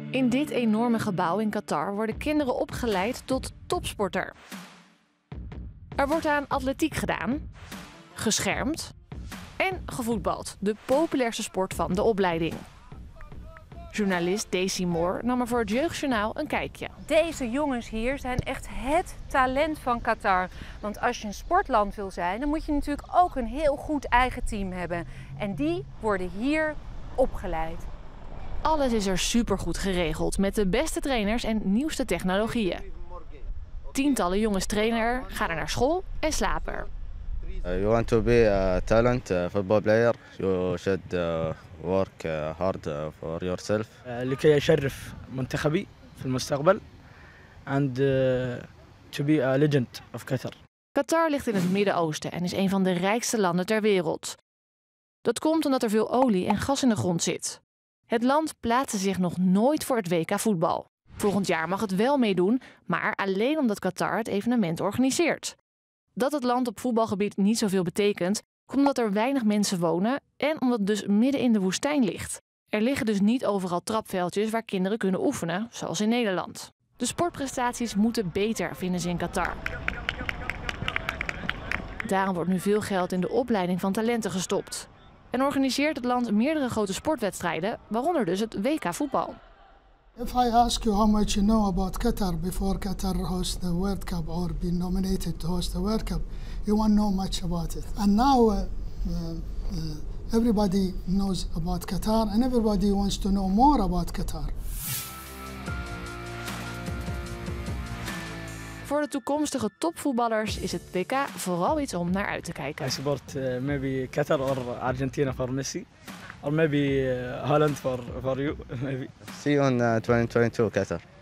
In dit enorme gebouw in Qatar worden kinderen opgeleid tot topsporter. Er wordt aan atletiek gedaan, geschermd en gevoetbald, de populairste sport van de opleiding. Journalist Daisy Moore nam er voor het Jeugdjournaal een kijkje. Deze jongens hier zijn echt het talent van Qatar. Want als je een sportland wil zijn, dan moet je natuurlijk ook een heel goed eigen team hebben. En die worden hier opgeleid. Alles is er supergoed geregeld met de beste trainers en nieuwste technologieën. Tientallen jongens trainen er, gaan er naar school en slapen er. You want to be a talent football player, you should work hard for yourself. لكي أشرف منتخبي في المستقبل and to be a legend of Qatar. Qatar ligt in het Midden-Oosten en is een van de rijkste landen ter wereld. Dat komt omdat er veel olie en gas in de grond zit. Het land plaatste zich nog nooit voor het WK voetbal. Volgend jaar mag het wel meedoen, maar alleen omdat Qatar het evenement organiseert. Dat het land op voetbalgebied niet zoveel betekent, komt omdat er weinig mensen wonen en omdat het dus midden in de woestijn ligt. Er liggen dus niet overal trapveldjes waar kinderen kunnen oefenen, zoals in Nederland. De sportprestaties moeten beter, vinden ze in Qatar. Daarom wordt nu veel geld in de opleiding van talenten gestopt. En organiseert het land meerdere grote sportwedstrijden, waaronder dus het WK voetbal. If I ask you how much you know about Qatar before Qatar hosts the World Cup or be nominated to host the World Cup, you won't know much about it. And now everybody knows about Qatar and everybody wants to know more about Qatar. Voor de toekomstige topvoetballers is het WK vooral iets om naar uit te kijken. I support maybe Qatar or Argentina for Messi, or maybe Holland for you. Maybe. See you in 2022 Qatar.